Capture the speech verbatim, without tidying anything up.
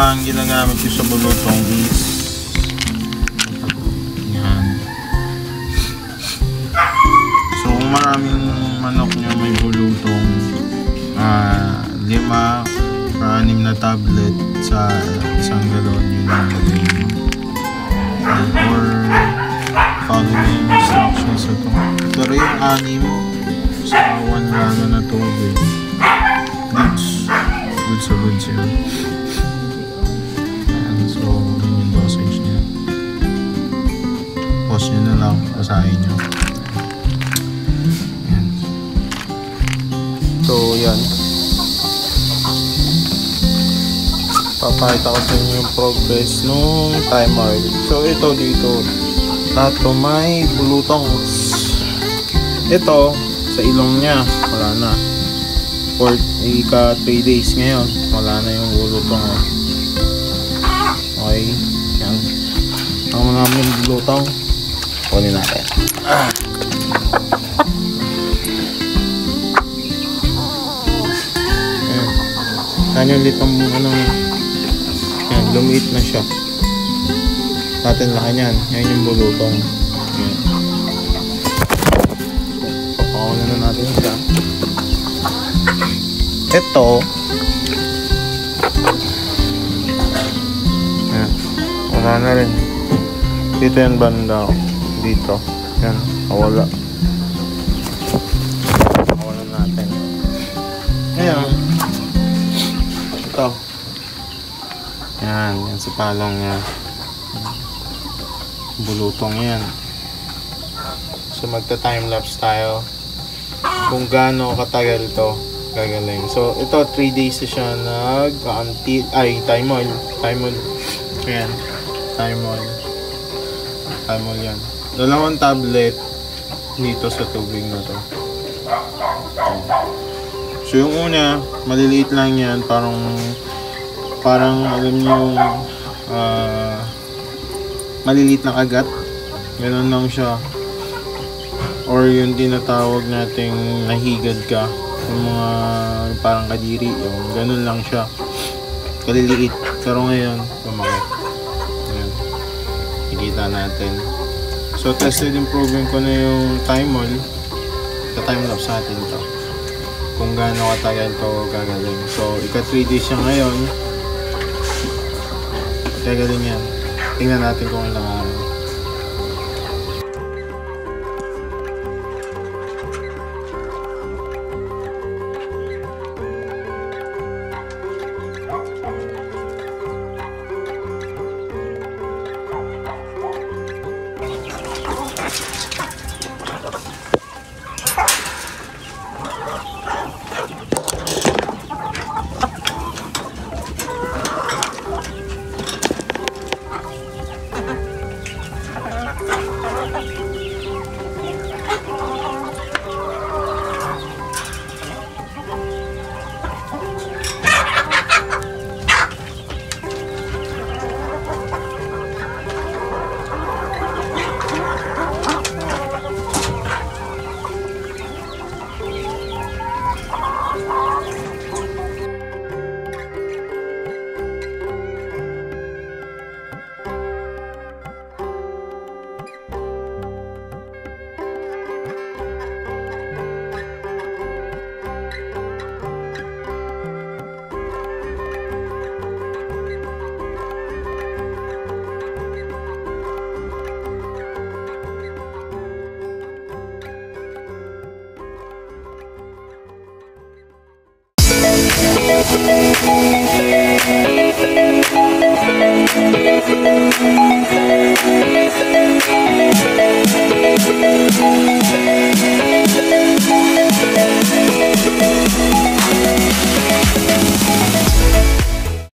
ang ginagamit ko sa bulutong is yan. So kung maraming manok nyo may bulutong, uh, lima or anim na tablet sa isang galon, yun ang lagay nyo. Or following instructions ito. Pero yung anim sa one gallon na tubig, goods. Goods sa goods yun. And so, yun yung dosage niya. Pause nyo na lang, basahin nyo. Yan. So, yan. Papakita ko sa inyo yung progress nung timer. So, ito dito. Lahat to may bulutongs. Ito, sa ilong niya, wala na. For ika three days ngayon, wala na yung bulutong. Okay, yan. Ang mga aming bulutong, kunin natin. Ah. Yan. Yan yung litong, ano, yan, lumiit na siya. Natin laki yan. Yan yung bulutong. Yan. Papakawalan na natin siya. Ito, yan, wala na rin. Dito yung banda, dito, yan, wala. Wala natin. Ayan, ito, yan, yan sa palong niya, bulutong yan. So magta timelapse tayo kung gaano katagal ito gagaling. So, ito, three days na siya nag-until, ay, timol. Timol. Ayan. Timol. Timol yan. Dalawang tablet dito sa tubig na to. So, yung una, maliliit lang yan. Parang, parang, alam nyo, uh, maliliit na kagat. Ganun lang siya. Or yung tinatawag nating nahigad ka. Yung mga parang kadiri, yung ganun lang siya, kaliliit, pero ngayon lumaki. Ayan, ikita natin. So tested improvement ko na yung timol, sa timelapse natin to kung gaano katagal to gagaling. So ika three days siya ngayon, gagaling yan. Tingnan natin kung ilang araw. We'll be right back.